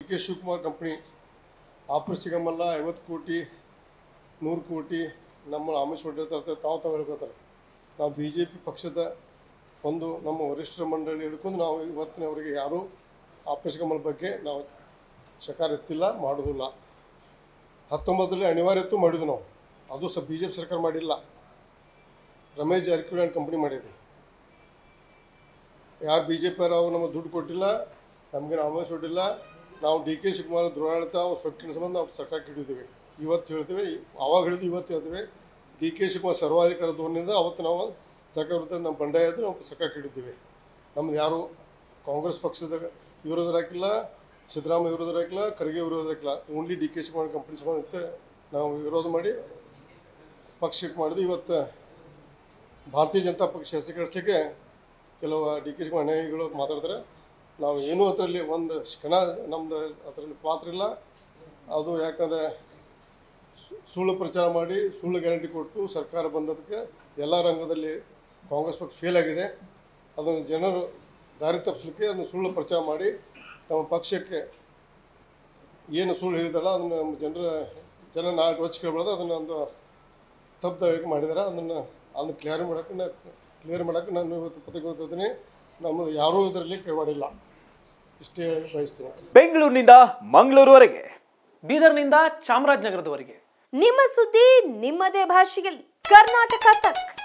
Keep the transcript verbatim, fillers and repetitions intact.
K Shivakumar company operation ಸಿಗಮಲ್ಲ ಐವತ್ತು ಕೋಟಿ ನೂರು ಕೋಟಿ ನಮ್ಮ ಆಮಿಷ ಹೊಟ್ಟಿರ್ತಾರೆ, ತಾವು ತಾವು ಹೇಳ್ಕೊತಾರೆ. ನಾವು ಬಿ ಜೆ ಪಿ ಪಕ್ಷದ ಒಂದು ನಮ್ಮ ವರಿಷ್ಠರ ಮಂಡಳಿ ಹಿಡ್ಕೊಂಡು ನಾವು ಇವತ್ತಿನವರೆಗೆ ಯಾರೂ ಆಪರೇಷನ್ ಸಿಗಮಲ್ ಬಗ್ಗೆ ನಾವು ಶಕಾರ ಎತ್ತಿಲ್ಲ, ಮಾಡೋದಿಲ್ಲ. ಹತ್ತೊಂಬತ್ತರಲ್ಲಿ ಅನಿವಾರ್ಯತ್ತು ಮಾಡಿದ್ವಿ ನಾವು, ಅದು ಸಹ ಬಿ ಜೆ ಪಿ ಸರ್ಕಾರ ಮಾಡಿಲ್ಲ. ರಮೇಶ್ ಜಾರಕಿಹೊಳಿ ಅಂತ ಕಂಪ್ನಿ ಮಾಡಿದೆ. ಯಾರು ಬಿ ಜೆ ಪಿಯವರು ಅವ್ರು ನಮಗೆ ದುಡ್ಡು ಕೊಟ್ಟಿಲ್ಲ, ನಮಗೆ ಆಮಿಷ ಹೊಟ್ಟಿಲ್ಲ. ನಾವು ಡಿ ಕೆ ಶಿವಕುಮಾರ್ ದುರಾಡಳಿತ ಸೊಕ್ಕಿನ ಸಂಬಂಧ ನಾವು ಸರ್ಕಾರಕ್ಕೆ ಹಿಡಿದಿದ್ದೀವಿ. ಇವತ್ತು ಹೇಳ್ತೀವಿ, ಅವಾಗ ಹಿಡಿದು ಇವತ್ತು ಹೇಳ್ತೀವಿ. ಡಿ ಕೆ ಶಿವಕುಮಾರ್ ಸರ್ವಾಧಿಕಾರ ಧೋರಣೆಯಿಂದ ಅವತ್ತು ನಾವು ಸರ್ಕಾರ ವಿರುದ್ಧ ನಮ್ಮ ಬಂಡಾಯ ಇದ್ದು ನಾವು ಸರ್ಕಾರಕ್ಕೆ ಹಿಡಿದ್ದೀವಿ. ನಮ್ದು ಯಾರು ಕಾಂಗ್ರೆಸ್ ಪಕ್ಷದ ವಿರೋಧ ಹಾಕಿಲ್ಲ, ಸಿದ್ದರಾಮಯ್ಯ ವಿರೋಧ ಹಾಕಿಲ್ಲ, ಖರ್ಗೆ ವಿರೋಧ ಹಾಕಿಲ್ಲ. Only D K Shivakumar company ಸಂಬಂಧ ನಾವು ವಿರೋಧ ಮಾಡಿ ಪಕ್ಷ ಮಾಡಿದ್ವಿ. ಇವತ್ತು ಭಾರತೀಯ ಜನತಾ ಪಕ್ಷ ಹೆಸರುಗಳಿಗೆ ಕೆಲವು ಡಿ ಕೆ ಶಿವಕುಮಾರ್ ಅನ್ಯಾಯಿಗಳು ಮಾತಾಡ್ತಾರೆ. ನಾವು ಏನೂ ಅದರಲ್ಲಿ ಒಂದು ಕ್ಷಣ ನಮ್ಮದು ಅದರಲ್ಲಿ ಪಾತ್ರ ಇಲ್ಲ. ಅದು ಯಾಕಂದರೆ ಸುಳ್ಳು ಪ್ರಚಾರ ಮಾಡಿ ಸುಳ್ಳು ಗ್ಯಾರಂಟಿ ಕೊಟ್ಟು ಸರ್ಕಾರ ಬಂದದಕ್ಕೆ ಎಲ್ಲ ರಂಗದಲ್ಲಿ ಕಾಂಗ್ರೆಸ್ ಪಕ್ಷ ಫೇಲ್ ಆಗಿದೆ. ಅದನ್ನು ಜನರು ದಾರಿ ತಪ್ಪಿಸಲಿಕ್ಕೆ ಅದನ್ನು ಸುಳ್ಳು ಪ್ರಚಾರ ಮಾಡಿ ನಮ್ಮ ಪಕ್ಷಕ್ಕೆ ಏನು ಸುಳ್ಳು ಹೇಳಿದಾರಲ್ಲ ಅದನ್ನು ನಮ್ಮ ಜನರ ಜನ ನಾಲ್ಕು ವರ್ಷ ಕೇಳ್ಬಾರ್ದು, ಅದನ್ನು ಒಂದು ತಪ್ಪು ಮಾಡಿದ್ದಾರೆ. ಅದನ್ನು ಅದನ್ನು ಕ್ಲಿಯರ್ ಮಾಡೋಕ್ಕೆ ಕ್ಲಿಯರ್ ಮಾಡೋಕ್ಕೆ ನಾನು ಇವತ್ತು ಪತ್ರಿಕೆ ನಮ್ಮದು ಯಾರೂ ಇದರಲ್ಲಿ ಕೈವಾಡಿಲ್ಲ, ಇಷ್ಟೇ ಹೇಳಿ ಬಯಸ್ತೀನಿ. ಬೆಂಗಳೂರಿನಿಂದ ಮಂಗಳೂರುವರೆಗೆ, ಬೀದರ್ನಿಂದ ಚಾಮರಾಜನಗರದವರೆಗೆ ನಿಮ್ಮ ಸುದ್ದಿ ನಿಮ್ಮದೇ ಭಾಷೆಯಲ್ಲಿ ಕರ್ನಾಟಕ ತಕ್.